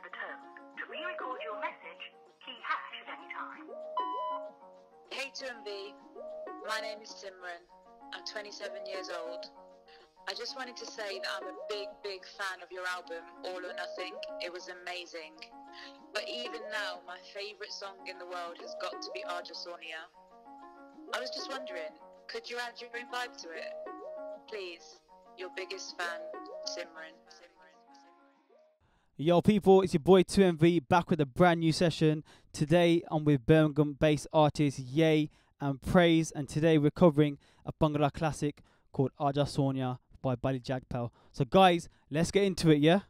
the tone. To re-record your message, key hash at any time. Hey 2MV, my name is Simran. I'm 27 years old. I just wanted to say that I'm a big fan of your album, All or Nothing. It was amazing. But even now, my favourite song in the world has got to be Aaja Sohneya. I was just wondering, could you add your own vibe to it? Please, your biggest fan, Simran. Yo people, it's your boy 2MV back with a brand new session. Today I'm with Birmingham-based artists Ye and Praise, and today we're covering a Bangla classic called Aaja Sohneya by Bally Jagpal. So guys, let's get into it, yeah?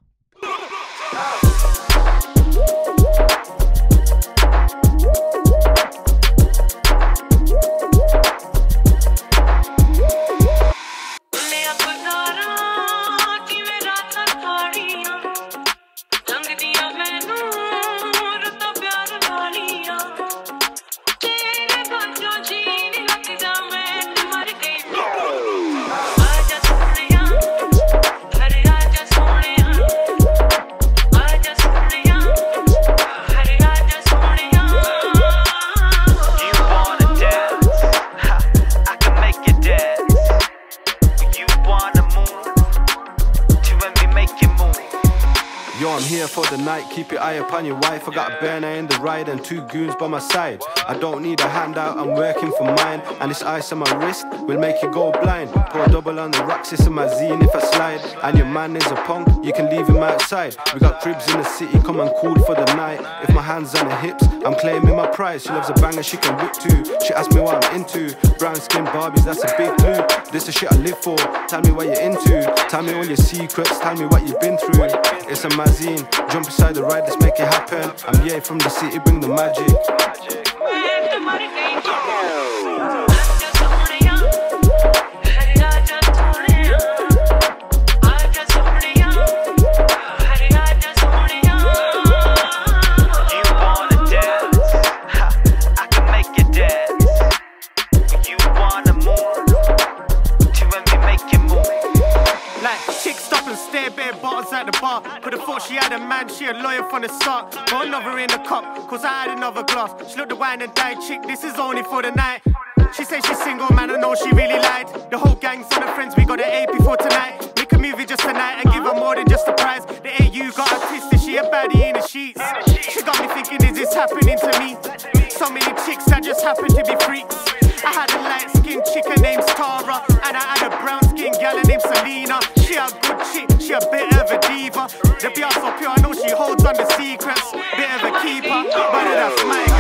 Yo, I'm here for the night, keep your eye upon your wife. I got a burner in the ride and 2 goons by my side. I don't need a handout, I'm working for mine. And this ice on my wrist will make you go blind. Pour double on the rocks, it's in my zine if I slide. And your man is a punk, you can leave him outside. We got cribs in the city, come and cool for the night. If my hand's on her hips, I'm claiming my prize. She loves a banger, she can whip too. She asks me what I'm into. Brown skin Barbies, that's a big clue. This the shit I live for, tell me what you're into. Tell me all your secrets, tell me what you've been through. It's a magazine, jump inside the ride, let's make it happen. I'm Ye from the city, bring the magic. At the bar, could have thought she had a man, she a lawyer from the start. Got another in the cup, cause I had another glass. She looked the wine and died, chick, this is only for the night. She said she's single, man, I know she really lied. The whole gang's on her friends, we got an AP for tonight. Make a movie just tonight and give her more than just a prize. The AU got her twisted, she a baddie in the sheets. She got me thinking, is this happening to me? So many chicks that just happen to be freaks. I had a light-skinned chick named Tara, and I had a brown-skinned gal named Selena. She a good chick, she a bit of a diva. The BR so pure, I know she holds on the secrets. Bit of a keeper, but that's my